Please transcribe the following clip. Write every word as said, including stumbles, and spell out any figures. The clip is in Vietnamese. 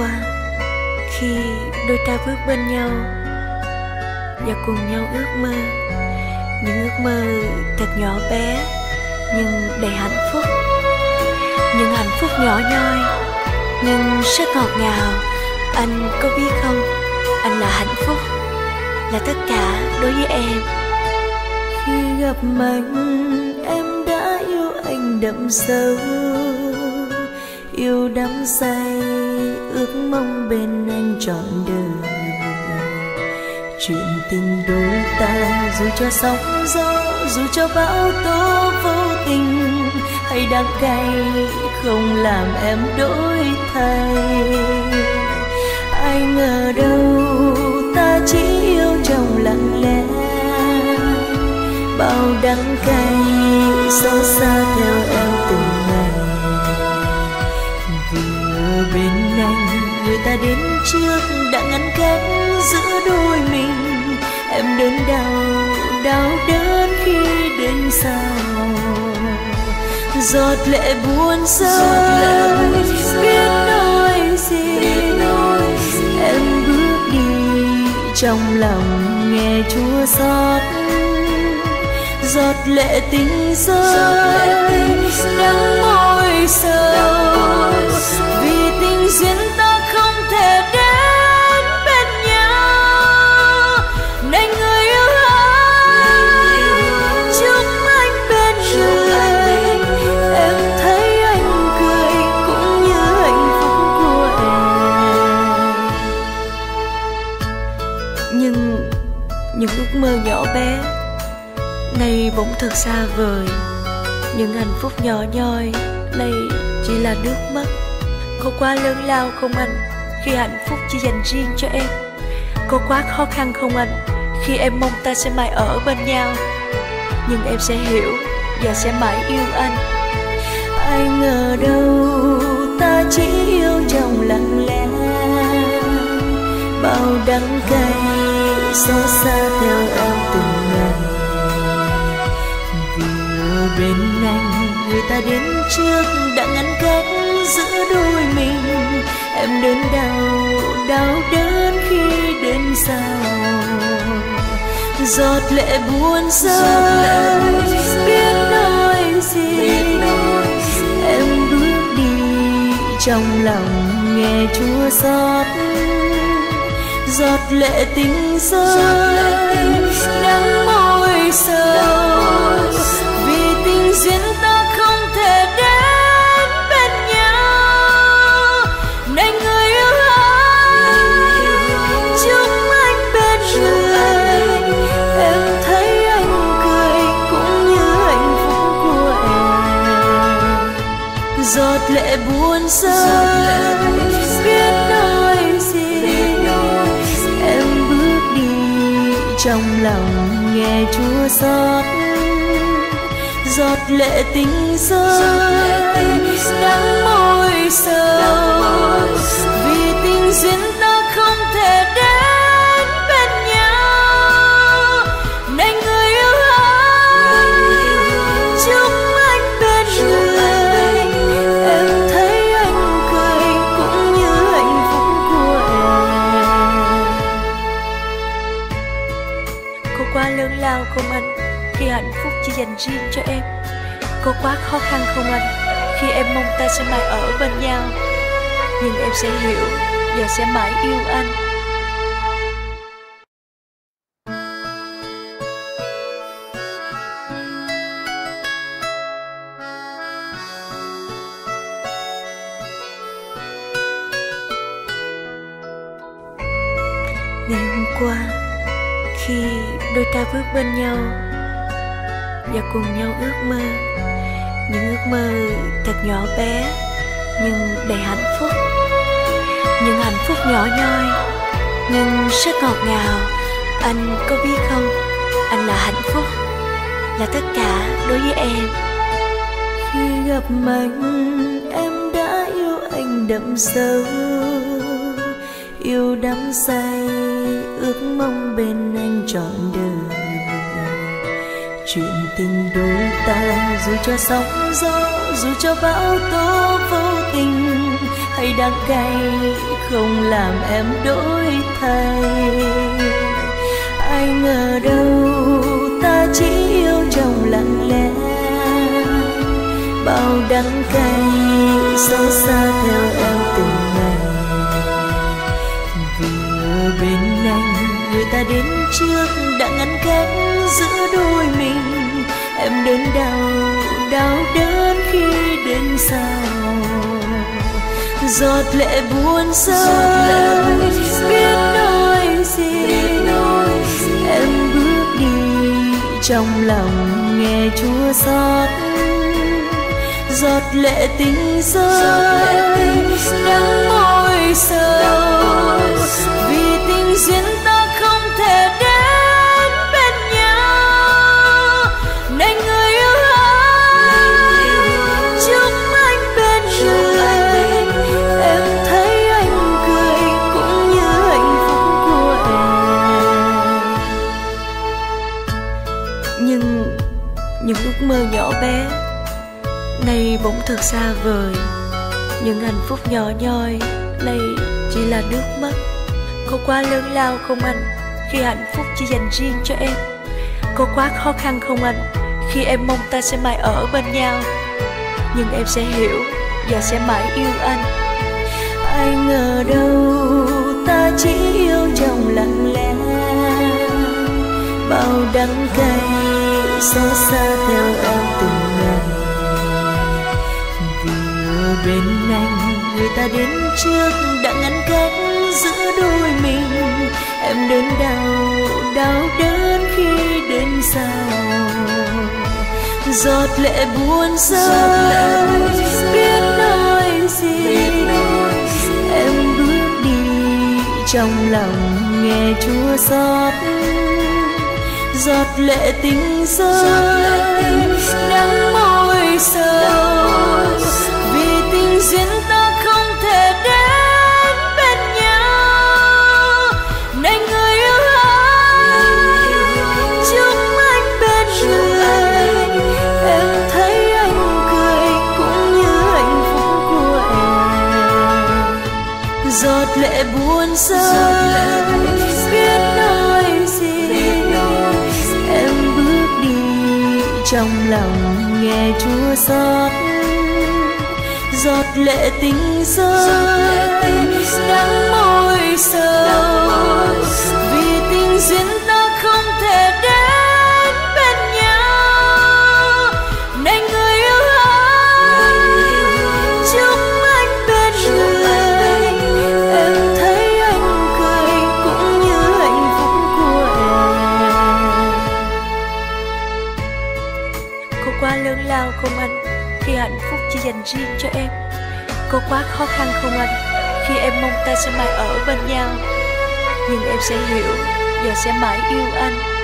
qua khi đôi ta bước bên nhau và cùng nhau ước mơ, những ước mơ thật nhỏ bé nhưng đầy hạnh phúc, những hạnh phúc nhỏ nhoi nhưng rất ngọt ngào. Anh có biết không, anh là hạnh phúc, là tất cả đối với em. Khi gặp anh, em đã yêu anh đậm sâu, yêu đắm say, ước mong bên anh trọn đời. Chuyện tình đôi ta dù cho sóng gió, dù cho bão tố vô tình hay đắng cay, không làm em đổi thay. Ai ngờ đâu ta chỉ yêu trong lặng lẽ, bao đắng cay xót xa theo em từng ngày. Vì ở bên anh, người ta đến trước đã ngăn cách giữa đôi mình. Em đớn đau, đau đớn khi đến sau, giọt lệ buồn rơi biết nói gì. Em bước đi trong lòng nghe chua xót, giọt lệ tình rơi đắng môi sầu. Vì tình duyên ta không thể đến bên nhau, này người yêu ơi, chúc anh bên người. Em thấy anh cười cũng như hạnh phúc của em. Nhưng những ước mơ nhỏ bé nay bỗng thật xa vời, những hạnh phúc nhỏ nhoi nay chỉ là nước mắt. Có quá lớn lao không anh khi hạnh phúc chỉ dành riêng cho em? Có quá khó khăn không anh khi em mong ta sẽ mãi ở bên nhau? Nhưng em sẽ hiểu và sẽ mãi yêu anh. Ai ngờ đâu ta chỉ yêu trong lặng lẽ, bao đắng cay xót xa theo em từng ngày. Vì ở bên anh, người ta đến trước đã ngăn cách giữa đôi mình. Em đớn đau, đau đớn khi đến sau, giọt lệ buồn rơi biết nói gì. Em bước đi trong lòng nghe chua xót, giọt lệ tình rơi đắng môi sầu. Vì tình duyên ta không thể đến bên nhau, này người yêu ơi, chúc anh bên người. Em thấy anh cười cũng như hạnh phúc của em. Giọt lệ buồn rơi biết nói gì. Em bước đi trong lòng nghe chua xót, giọt lệ tình rơi đắng môi sầu. Vì tình duyên ta không thể đến bên nhau, này người yêu ơi, chúc anh bên người. Em thấy anh cười cũng như hạnh phúc của em. Có quá lớn lao không anh khi hạnh phúc chỉ dành riêng cho em? Có quá khó khăn không anh khi em mong ta sẽ mãi ở bên nhau? Nhưng em sẽ hiểu và sẽ mãi yêu anh. Ngày hôm qua khi đôi ta bước bên nhau và cùng nhau ước mơ, những ước mơ thật nhỏ bé nhưng đầy hạnh phúc, những hạnh phúc nhỏ nhoi nhưng rất ngọt ngào. Anh có biết không, anh là hạnh phúc, là tất cả đối với em. Khi gặp anh, em đã yêu anh đậm sâu, yêu đắm say, ước mong bên anh trọn đời. Chuyện tình đôi ta dù cho sóng gió, dù cho bão tố vô tình hay đắng cay không làm em đổi thay. Ai ngờ đâu ta chỉ yêu trong lặng lẽ, bao đắng cay sâu xa theo em từng ngày. Vừa bên anh người ta đến trước đã ngăn cách giữa đôi mình. Em đớn đau đau đớn khi đến sau, giọt lệ buồn rơi biết nói gì. Em bước đi trong lòng nghe chua xót, giọt lệ tình rơi đắng môi sầu. Vì tình duyên ta không thể đến bên nhau, này người yêu ơi, chúc anh bên người. Em thấy anh cười cũng như hạnh phúc của em. Nhưng những ước mơ nhỏ bé nay bỗng thật xa vời. Những hạnh phúc nhỏ nhoi nay chỉ là nước mắt. Có quá lớn lao không anh khi hạnh phúc chỉ dành riêng cho em? Có quá khó khăn không anh khi em mong ta sẽ mãi ở bên nhau? Nhưng em sẽ hiểu và sẽ mãi yêu anh. Ai ngờ đâu ta chỉ yêu trong lặng lẽ, bao đắng cay sâu xa theo em từng ngày. Vừa bên anh người ta đến trước đã ngăn cách giữa đôi mình. Em đớn đau đau đớn khi đến sau, giọt lệ buồn rơi biết nói gì. Em bước đi trong lòng nghe chua xót, giọt lệ tình rơi đắng môi sầu. Vì tình duyên ta không thể đến bên nhau, này người yêu ơi, chúc anh bên người. Em thấy anh cười cũng như hạnh phúc của em. Giọt lệ buồn rơi biết nói gì. Em bước đi trong lòng nghe chua xót, giọt lệ tình rơi đắng môi sầu. Vì tình duyên ta không thể đến bên nhau, này người yêu ơi, chúc anh bên người. Em thấy anh cười cũng như hạnh phúc của em. Có quá lớn lao không anh khi hạnh phúc chỉ dành riêng cho em? Có quá khó khăn không anh khi em mong ta sẽ mãi ở bên nhau? Nhưng em sẽ hiểu và sẽ mãi yêu anh.